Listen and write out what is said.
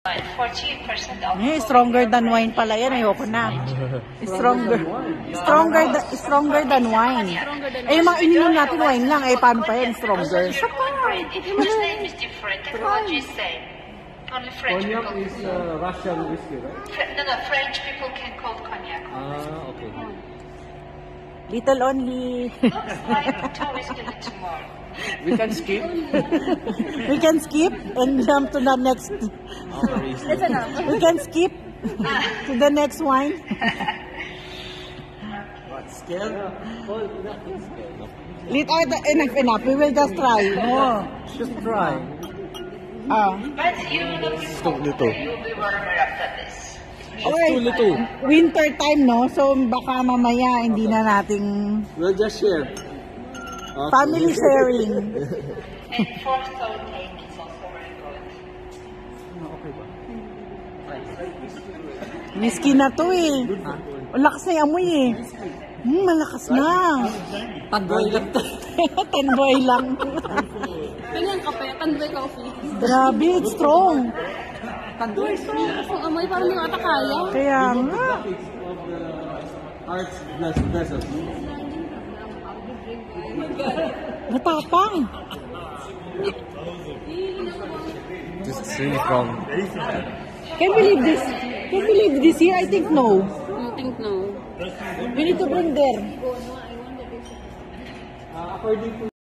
14% alcohol. Stronger than wine pala yan. Ayoko na. Stronger than wine. Eh, yung mga ininom natin wine lang. Eh, paano pa yan? Stronger. Its name is different. Technology is same. Only French Cognac people. is Russian whiskey, right? No, French people can call cognac. Okay. Little only. Looks like two whiskey little more. We can skip. We can skip and jump to the next. We can skip to the next wine. What, scared? Enough. We will just try. Oh, just try. But you will be cold. You will be warmer after this. Okay. Winter time, no? So, baka mamaya hindi na nating We'll just share. family sharing. And fork stone cake is also very good. Okay ba? Whiskey na to eh. Malakas na yung amoy eh. Malakas na. Tanboy lang to. Tanboy lang. Ganyan kape, tandoy coffee. Grabe, it's strong. Tandoy strong. Ang amoy parang hindi ata kaya. Kaya nga. Arts vessels. Matapang. Just really strong. Can believe this. Can believe this here? I think no. I think no. We need to bring there. According to